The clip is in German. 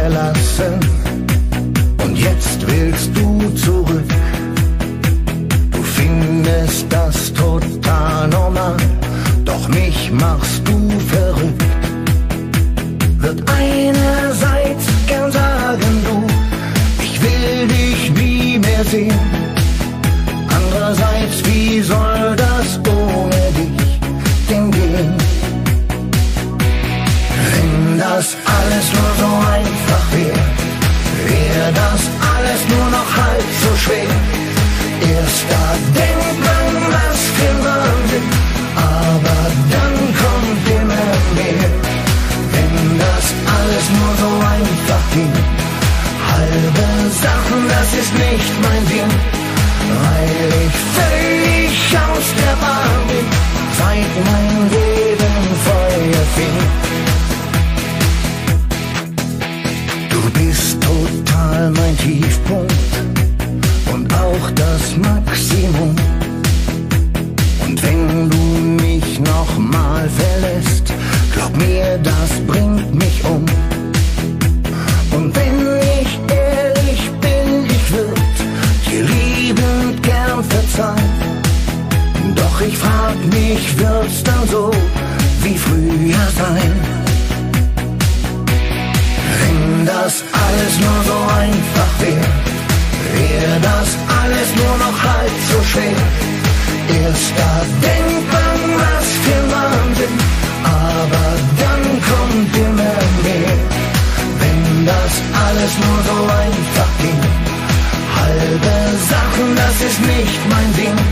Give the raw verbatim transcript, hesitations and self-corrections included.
verlassen und jetzt willst du zurück. Du findest das total normal, doch mich machst du verrückt. Wird einerseits gern sagen, du, ich will dich nie mehr sehen. Andererseits, wie soll das ohne dich denn gehen? Wenn das alles nur so einfach wäre, wäre das alles nur noch halb so schwer. Erst da denkt man, was für Wahnsinn, aber dann kommt immer mehr. Wenn das alles nur so einfach ging, halbe Sachen, das ist nicht mein Ding, weil ich völlig aus der Bahn bin, seit mein Leben Feuer fing. Du bist total mein Tiefpunkt und auch das Maximum. Und wenn du mich nochmal verlässt, glaub mir, das bringt mich um. Und wenn ich ehrlich bin, ich würd dir liebend gern verzeihen. Doch ich frag mich, wird's dann so wie früher sein? Wenn das alles nur so einfach wäre, wäre das alles nur noch halb so schwer. Erst da denkt man, was für Wahnsinn, aber dann kommt immer mehr. Wenn das alles nur so einfach ging, halbe Sachen, das ist nicht mein Ding,